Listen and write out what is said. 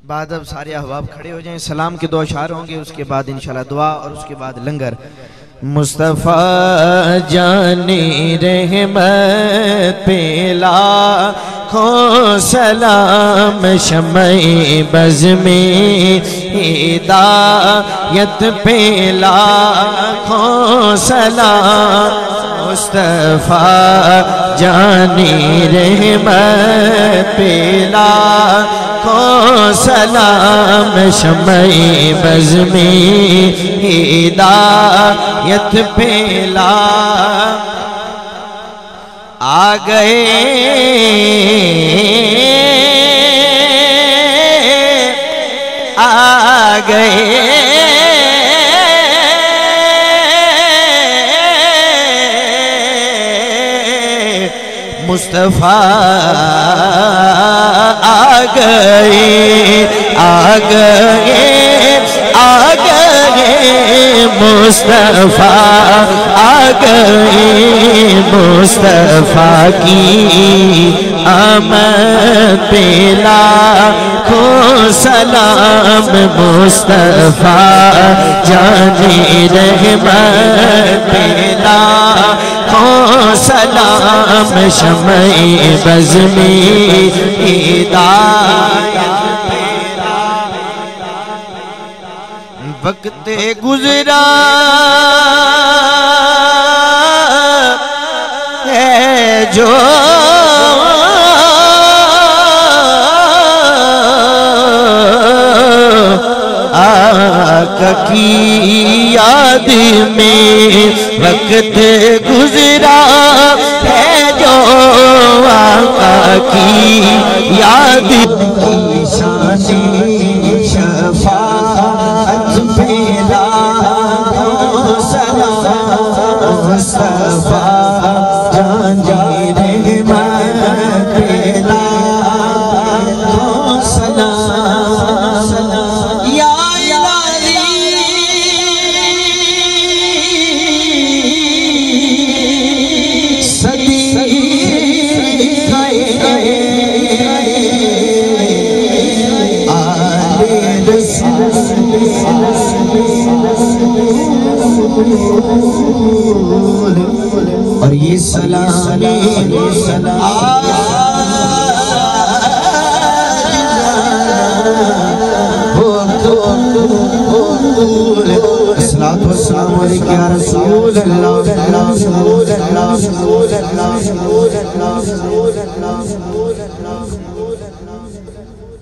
بعد اب سارے احباب کھڑے ہو جائیں، سلام کے 2 اشعار ہوں گے، اس کے بعد انشاءاللہ دعا اور اس کے بعد لنگر۔ مصطفیٰ جانی رحمت پہ لاکھوں سلام، شمع بز میں ہدایت پہ لاکھوں سلام، مصطفیٰ جانی رحمت پہ لاکھوں سلام، شمع بز میں ہدایت پہ آ گئے مصطفیٰ آ گئے مصطفیٰ آ گئے، مصطفیٰ کی آمد پہ لاکھوں سلام، مصطفیٰ جانی رحمت پہ لاکھوں سلام، شمع بز میں ہدایت پہ وقت گزرا ہے جو آقا کی یاد میں، وقت گزرا ہے جو آقا کی یاد میں، شان شفاعت پہ لاکھوں سلام، مصطفیٰ جانی رحمت پہ لاکھوں سلام، یا الہی صدیقہ آل رسول، اور یہ سلام الصلاۃ والسلام علیک یا رسول اللہ، رسول اللہ، رسول اللہ، رسول اللہ، رسول اللہ، رسول اللہ۔